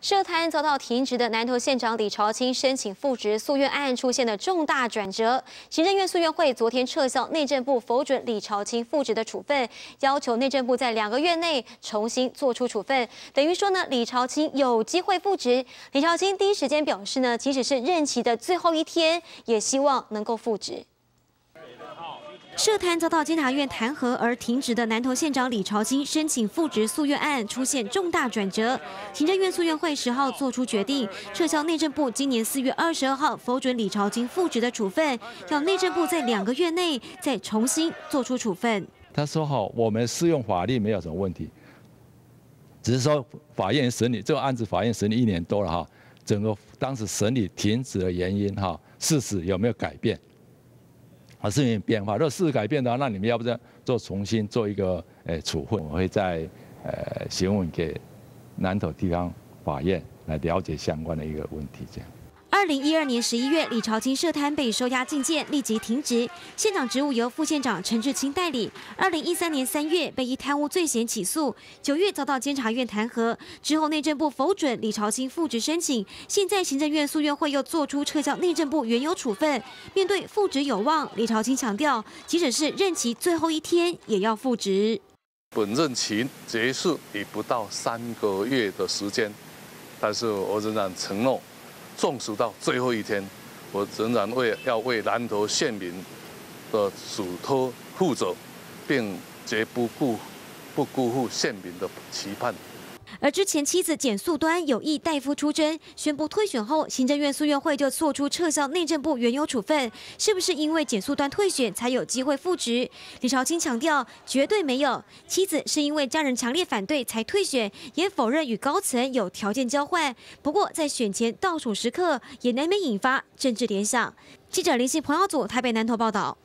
社坛遭到停职的南投县长李朝清申请复职诉愿案出现了重大转折。行政院诉愿会昨天撤销内政部否准李朝清复职的处分，要求内政部在2个月内重新做出处分。等于说呢，李朝清有机会复职。李朝清第一时间表示呢，即使是任期的最后一天，也希望能够复职。 社坛遭到监察院弹劾而停职的南投县长李朝清申请复职诉愿案出现重大转折。行政院诉愿会10号做出决定，撤销内政部今年4月22号否准李朝清复职的处分，要内政部在2个月内再重新做出处分。 他说：“我们适用法律没有什么问题，只是说法院审理这个案子，法院审理1年多了哈，整个当时审理停止的原因哈，事实有没有改变？” 是有点变化。如果事实改变的话，那你们要不要重新做一个处分？我会再询问给南投地方法院来了解相关的一个问题。这样。 2012年11月，李朝清涉贪被收押禁见，立即停职，县长职务由副县长陈志清代理。2013年3月被以贪污罪嫌起诉，9月遭到监察院弹劾，之后内政部否准李朝清复职申请，现在行政院诉愿会又做出撤销内政部原有处分。面对复职有望，李朝清强调，即使是任期最后一天，也要复职。 本任期结束已不到3个月的时间，但是我仍然承诺。 纵使到最后一天，我仍然要为南投县民的嘱托负责，并绝不辜负县民的期盼。 而之前妻子简素端有意代夫出征，宣布退选后，行政院诉愿会就做出撤销内政部原有处分。是不是因为简素端退选才有机会复职？李朝清强调绝对没有，妻子是因为家人强烈反对才退选，也否认与高层有条件交换。不过在选前倒数时刻，也难免引发政治联想。记者林信彭耀祖台北南投报道。